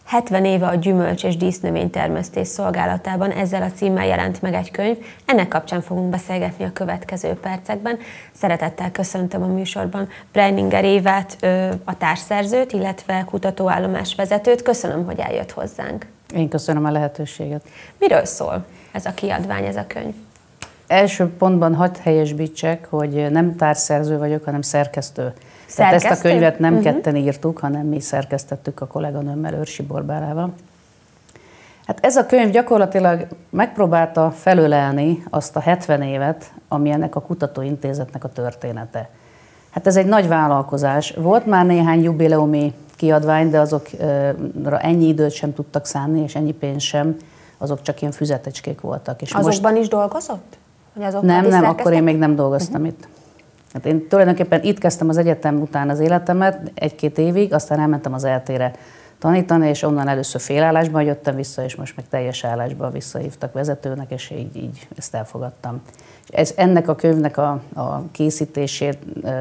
70 éve a gyümölcs- és dísznövénytermesztés szolgálatában ezzel a címmel jelent meg egy könyv. Ennek kapcsán fogunk beszélgetni a következő percekben. Szeretettel köszöntöm a műsorban Preininger Évát, a társszerzőt, illetve kutatóállomás vezetőt. Köszönöm, hogy eljött hozzánk. Én köszönöm a lehetőséget. Miről szól ez a kiadvány, ez a könyv? Első pontban hadd helyesbítsek, hogy nem társszerző vagyok, hanem szerkesztő. Tehát ezt a könyvet nem ketten írtuk, hanem mi szerkesztettük a kolléganőmmel, Őrsi Borbálával. Hát ez a könyv gyakorlatilag megpróbálta felölelni azt a 70 évet, ami ennek a kutatóintézetnek a története. Hát ez egy nagy vállalkozás. Volt már néhány jubileumi kiadvány, de azokra ennyi időt sem tudtak szánni, és ennyi pénzt sem, azok csak ilyen füzetecskék voltak. És azokban most... is dolgozott? Nem, akkor én még nem dolgoztam itt. Hát én tulajdonképpen itt kezdtem az egyetem után az életemet, 1-2 évig, aztán elmentem az ELTE-re tanítani, és onnan először félállásban jöttem vissza, és most meg teljes állásban visszahívtak vezetőnek, és így ezt elfogadtam. És ennek a könyvnek a készítését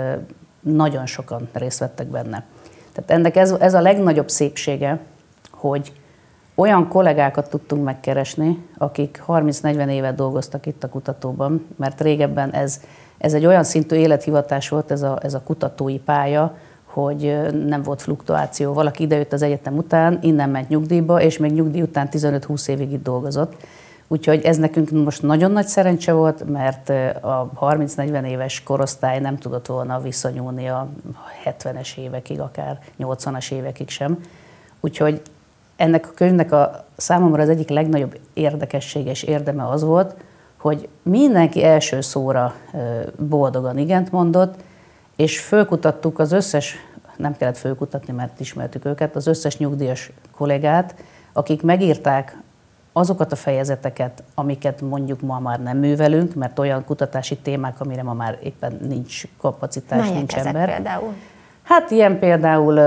nagyon sokan részt vettek benne. Tehát ennek ez a legnagyobb szépsége, hogy olyan kollégákat tudtunk megkeresni, akik 30-40 évet dolgoztak itt a kutatóban, mert régebben ez egy olyan szintű élethivatás volt, ez a kutatói pálya, hogy nem volt fluktuáció. Valaki idejött az egyetem után, innen ment nyugdíjba, és még nyugdíj után 15-20 évig itt dolgozott. Úgyhogy ez nekünk most nagyon nagy szerencse volt, mert a 30-40 éves korosztály nem tudott volna visszanyúlni a 70-es évekig, akár 80-as évekig sem. Úgyhogy ennek a könyvnek számomra az egyik legnagyobb érdekessége és érdeme az volt, hogy mindenki első szóra boldogan igent mondott, és fölkutattuk az összes, nem kellett fölkutatni, mert ismertük őket, az összes nyugdíjas kollégát, akik megírták azokat a fejezeteket, amiket mondjuk ma már nem művelünk, mert olyan kutatási témák, amire ma már éppen nincs kapacitás, melyek nincs ezek ember. Például? Hát ilyen például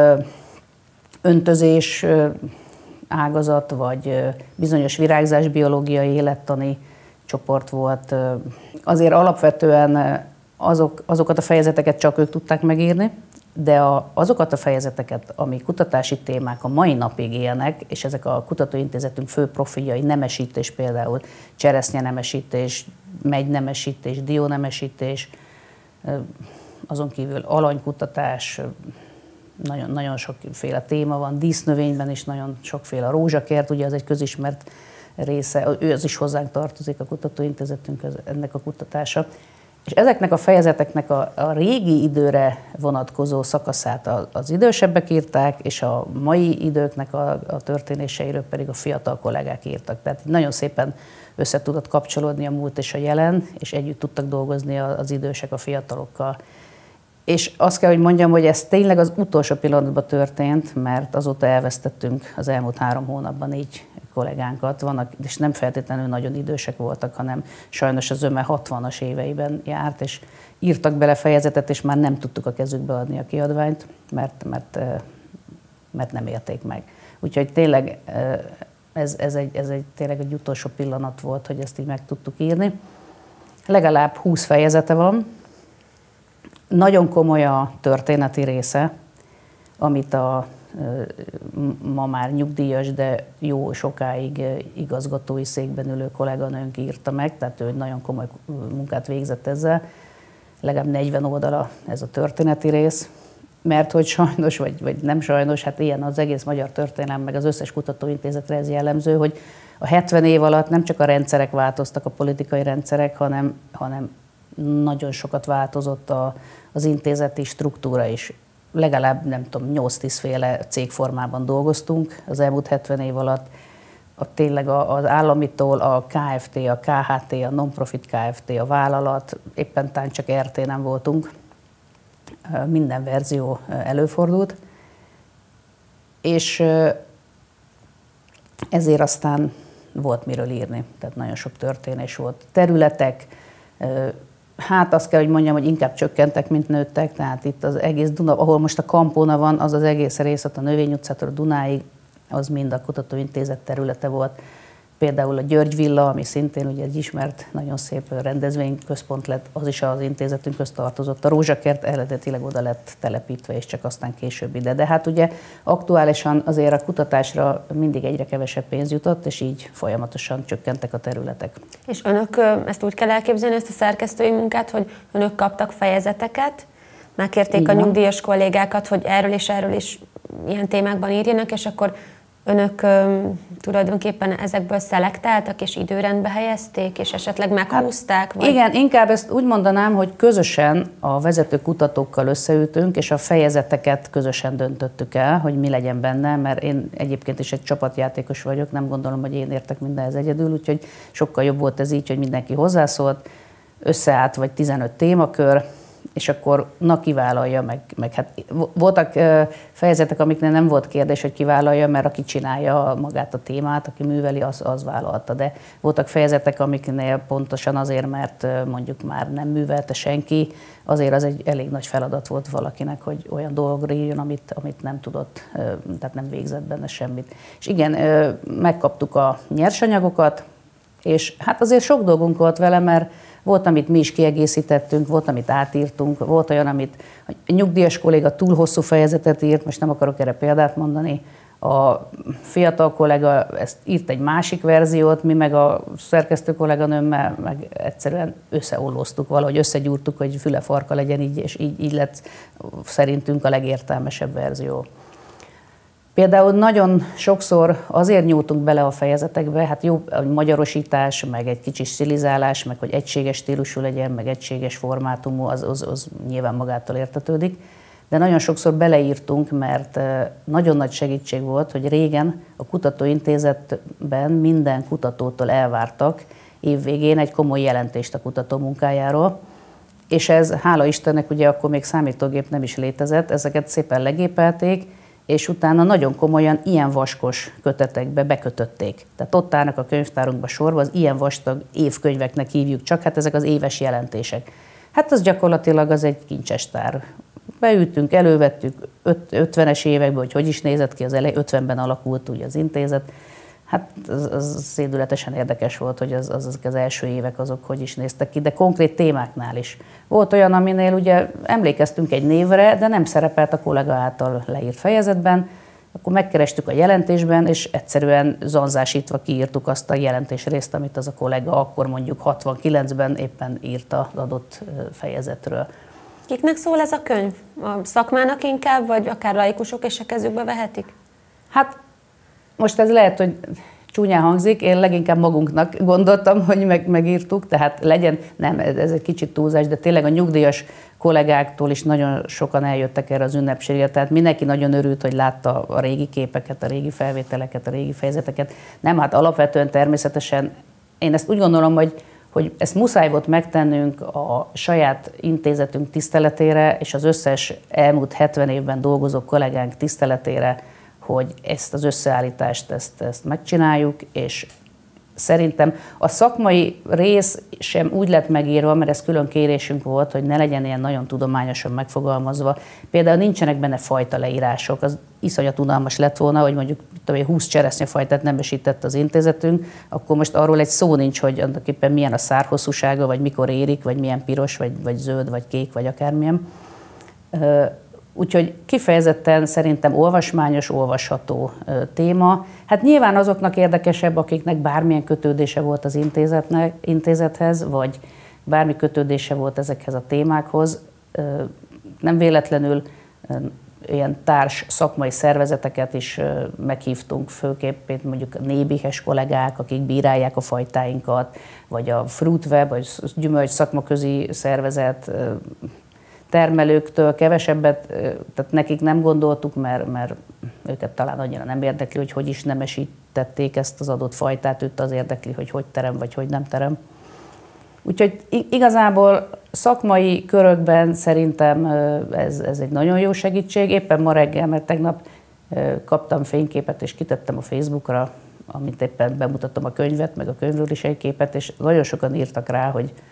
öntözés ágazat, vagy bizonyos virágzásbiológiai élettani csoport volt. Azért alapvetően azokat a fejezeteket csak ők tudták megírni, de azokat a fejezeteket, ami kutatási témák a mai napig élnek, és ezek a kutatóintézetünk fő profiljai, nemesítés például, cseresznyenemesítés, megynemesítés, diónemesítés, azon kívül alanykutatás, nagyon, nagyon sokféle téma van, dísznövényben is nagyon sokféle, a rózsakert, ugye az egy közismert része, ő az is hozzánk tartozik, a kutatóintézetünk, ennek a kutatása. És ezeknek a fejezeteknek a régi időre vonatkozó szakaszát az idősebbek írták, és a mai időknek a történéseiről pedig a fiatal kollégák írtak. Tehát nagyon szépen össze tudott kapcsolódni a múlt és a jelen, és együtt tudtak dolgozni az idősek a fiatalokkal. És azt kell, hogy mondjam, hogy ez tényleg az utolsó pillanatban történt, mert azóta elvesztettünk az elmúlt 3 hónapban 4 kollégánkat, vannak, és nem feltétlenül nagyon idősek voltak, hanem sajnos az öme 60-as éveiben járt, és írtak bele fejezetet, és már nem tudtuk a kezükbe adni a kiadványt, mert nem érték meg. Úgyhogy tényleg ez egy tényleg egy utolsó pillanat volt, hogy ezt így meg tudtuk írni. Legalább 20 fejezete van. Nagyon komoly a történeti része, amit a ma már nyugdíjas, de jó sokáig igazgatói székben ülő kolléganőnk írta meg, tehát ő nagyon komoly munkát végzett ezzel. Legalább 40 oldala ez a történeti rész, mert hogy sajnos, vagy nem sajnos, hát ilyen az egész magyar történelem, meg az összes kutatóintézetre ez jellemző, hogy a 70 év alatt nem csak a rendszerek változtak, a politikai rendszerek, hanem nagyon sokat változott az intézeti struktúra is. Legalább, nem tudom, 8-10 féle cégformában dolgoztunk az elmúlt 70 év alatt. Tényleg az államitól a KFT, a KHT, a non-profit KFT, a vállalat, éppen tán csak RT nem voltunk. Minden verzió előfordult. És ezért aztán volt miről írni, tehát nagyon sok történés volt. Területek, hát azt kell, hogy mondjam, hogy inkább csökkentek, mint nőttek, tehát itt az egész Duna, ahol most a Kampóna van, az egész rész, a Növény utcától a Dunáig, az mind a kutatóintézet területe volt. Például a György Villa, ami szintén ugye egy ismert, nagyon szép rendezvényközpont lett, az is az intézetünkhöz tartozott. A Rózsakert eredetileg oda lett telepítve, és csak aztán később ide. De hát ugye aktuálisan azért a kutatásra mindig egyre kevesebb pénz jutott, és így folyamatosan csökkentek a területek. És önök, ezt úgy kell elképzelni, ezt a szerkesztői munkát, hogy önök kaptak fejezeteket, megkérték a nyugdíjas kollégákat, hogy erről is ilyen témákban írjanak, és akkor önök tulajdonképpen ezekből szelektáltak, és időrendbe helyezték, és esetleg meghúzták? Hát, igen, inkább ezt úgy mondanám, hogy közösen a vezető kutatókkal összeültünk, és a fejezeteket közösen döntöttük el, hogy mi legyen benne, mert én egyébként is egy csapatjátékos vagyok, nem gondolom, hogy én értek mindenhez egyedül, úgyhogy sokkal jobb volt ez így, hogy mindenki hozzászólt, összeállt vagy 15 témakör, és akkor kivállalja, meg hát voltak fejezetek, amiknél nem volt kérdés, hogy kivállalja, mert aki csinálja magát a témát, aki műveli, az vállalta. De voltak fejezetek, amiknél pontosan azért, mert mondjuk már nem művelte senki, azért az egy elég nagy feladat volt valakinek, hogy olyan dologra írjon, amit nem tudott, tehát nem végzett benne semmit. És igen, megkaptuk a nyersanyagokat, és hát azért sok dolgunk volt vele, mert volt, amit mi is kiegészítettünk, volt, amit átírtunk, volt olyan, amit a nyugdíjas kolléga túl hosszú fejezetet írt, most nem akarok erre példát mondani, a fiatal kollega ezt írt egy másik verziót, mi meg a szerkesztő kolléganőmmel meg egyszerűen összeolloztuk, valahogy összegyúrtuk, hogy füle-farka legyen így, és így lett szerintünk a legértelmesebb verzió. Például nagyon sokszor azért nyújtunk bele a fejezetekbe, hát jó a magyarosítás, meg egy kicsi stilizálás, meg hogy egységes stílusú legyen, meg egységes formátumú, az nyilván magától értetődik. De nagyon sokszor beleírtunk, mert nagyon nagy segítség volt, hogy régen a kutatóintézetben minden kutatótól elvártak évvégén egy komoly jelentést a kutató munkájáról, és ez, hála Istennek, ugye akkor még számítógép nem is létezett, ezeket szépen legépelték, és utána nagyon komolyan ilyen vaskos kötetekbe bekötötték. Tehát ott állnak a könyvtárunkba sorba, az ilyen vastag évkönyveknek hívjuk csak, hát ezek az éves jelentések. Hát az gyakorlatilag az egy kincses tár. Beültünk, elővettük 50-es években, hogy is nézett ki az elej, 50-ben alakult ugye az intézet. Hát az szédületesen érdekes volt, hogy azok az első évek azok hogy is néztek ki, de konkrét témáknál is. Volt olyan, aminél ugye emlékeztünk egy névre, de nem szerepelt a kollega által leírt fejezetben, akkor megkerestük a jelentésben, és egyszerűen zanzásítva kiírtuk azt a jelentésrészt, amit az a kollega akkor mondjuk 69-ben éppen írta az adott fejezetről. Kiknek szól ez a könyv? A szakmának inkább, vagy akár laikusok is a kezükbe vehetik? Hát most ez lehet, hogy csúnyán hangzik, én leginkább magunknak gondoltam, hogy megírtuk, tehát legyen, nem, ez egy kicsit túlzás, de tényleg a nyugdíjas kollégáktól is nagyon sokan eljöttek erre az ünnepségre, tehát mindenki nagyon örült, hogy látta a régi képeket, a régi felvételeket, a régi fejezeteket. Nem, hát alapvetően természetesen én ezt úgy gondolom, hogy ezt muszáj volt megtennünk a saját intézetünk tiszteletére, és az összes elmúlt 70 évben dolgozó kollégánk tiszteletére, hogy ezt az összeállítást ezt megcsináljuk, és szerintem a szakmai rész sem úgy lett megírva, mert ez külön kérésünk volt, hogy ne legyen ilyen nagyon tudományosan megfogalmazva. Például nincsenek benne fajta leírások, az iszonyat unalmas lett volna, hogy mondjuk 20 cseresznyefajtát nemesített az intézetünk, akkor most arról egy szó nincs, hogy annak éppen milyen a szárhosszúsága, vagy mikor érik, vagy milyen piros, vagy zöld, vagy kék, vagy akármilyen. Úgyhogy kifejezetten szerintem olvasmányos, olvasható téma. Hát nyilván azoknak érdekesebb, akiknek bármilyen kötődése volt az intézethez, vagy bármi kötődése volt ezekhez a témákhoz. Nem véletlenül ilyen társ szakmai szervezeteket is meghívtunk, főképp mondjuk a nébihes kollégák, akik bírálják a fajtáinkat, vagy a Fruitweb, vagy gyümölcs szakmaközi szervezet, termelőktől kevesebbet, tehát nekik nem gondoltuk, mert őket talán annyira nem érdekli, hogy is nemesítették ezt az adott fajtát, őt az érdekli, hogy terem, vagy hogy nem terem. Úgyhogy igazából szakmai körökben szerintem ez egy nagyon jó segítség. Éppen ma reggel, mert tegnap kaptam fényképet, és kitettem a Facebookra, amit éppen bemutattam a könyvet, meg a könyvről is egy képet, és nagyon sokan írtak rá,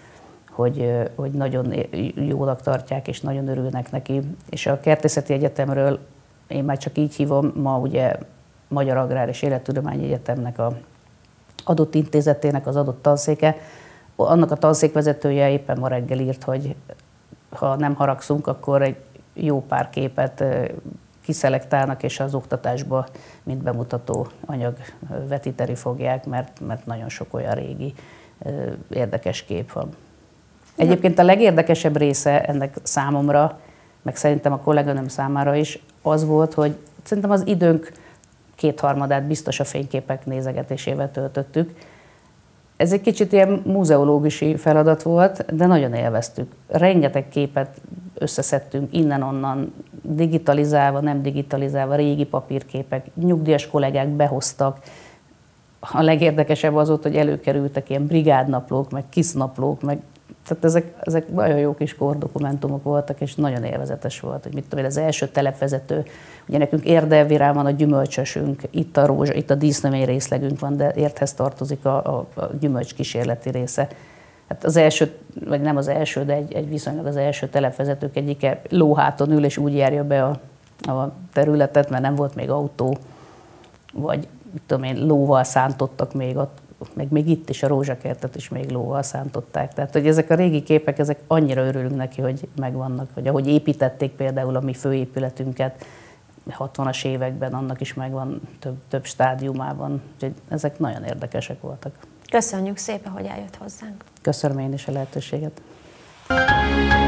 hogy nagyon jónak tartják, és nagyon örülnek neki. És a Kertészeti Egyetemről, én már csak így hívom, ma ugye Magyar Agrár és Élettudományi Egyetemnek a adott intézetének az adott tanszéke. Annak a tanszékvezetője éppen ma reggel írt, hogy ha nem haragszunk, akkor egy jó pár képet kiszelektálnak, és az oktatásba, mint bemutató anyag vetíteni fogják, mert nagyon sok olyan régi, érdekes kép van. Egyébként a legérdekesebb része ennek számomra, meg szerintem a kolléganőm számára is az volt, hogy szerintem az időnk 2/3 biztos a fényképek nézegetésével töltöttük. Ez egy kicsit ilyen múzeológusi feladat volt, de nagyon élveztük. Rengeteg képet összeszedtünk innen-onnan, digitalizálva, nem digitalizálva, régi papírképek, nyugdíjas kollégák behoztak. A legérdekesebb az volt, hogy előkerültek ilyen brigádnaplók, meg kisnaplók, meg tehát ezek nagyon jó kis kordokumentumok voltak, és nagyon élvezetes volt, hogy mit tudom én, az első telepvezető, ugye nekünk Érdelvirán van a gyümölcsösünk, itt a rózsa, itt a dísznövény részlegünk van, de Érthez tartozik a gyümölcs kísérleti része. Hát az első, vagy nem az első, de egy viszonylag az első telepvezetők egyike lóháton ül, és úgy járja be a területet, mert nem volt még autó, vagy mit tudom én, lóval szántottak még ott, meg még itt is a rózsakertet is még lóval szántották. Tehát, hogy ezek a régi képek, ezek annyira örülünk neki, hogy megvannak, hogy ahogy építették például a mi főépületünket 60-as években, annak is megvan több stádiumában. Úgyhogy ezek nagyon érdekesek voltak. Köszönjük szépen, hogy eljött hozzánk. Köszönöm én is a lehetőséget.